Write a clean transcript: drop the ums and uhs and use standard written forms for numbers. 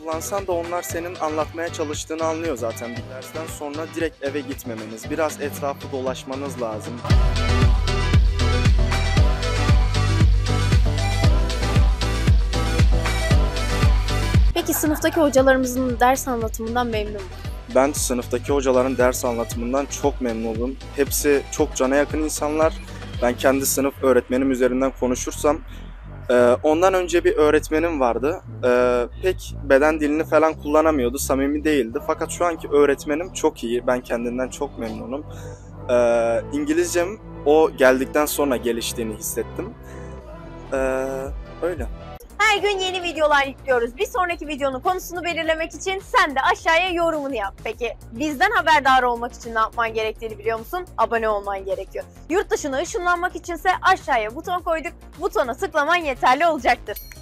kullansan da onlar senin anlatmaya çalıştığını anlıyor zaten. Bir dersten sonra direkt eve gitmemeniz, biraz etrafı dolaşmanız lazım. Peki sınıftaki hocalarımızın ders anlatımından memnun musun? Ben sınıftaki hocaların ders anlatımından çok memnunum. Hepsi çok cana yakın insanlar. Ben kendi sınıf öğretmenim üzerinden konuşursam, ondan önce bir öğretmenim vardı. Pek beden dilini falan kullanamıyordu, samimi değildi. Fakat şu anki öğretmenim çok iyi, ben kendinden çok memnunum. İngilizcem o geldikten sonra geliştiğini hissettim. Öyle. Her gün yeni videolar yüklüyoruz. Bir sonraki videonun konusunu belirlemek için sen de aşağıya yorumunu yap. Peki bizden haberdar olmak için ne yapman gerektiğini biliyor musun? Abone olman gerekiyor. Yurt dışına ışınlanmak içinse aşağıya buton koyduk. Butona tıklaman yeterli olacaktır.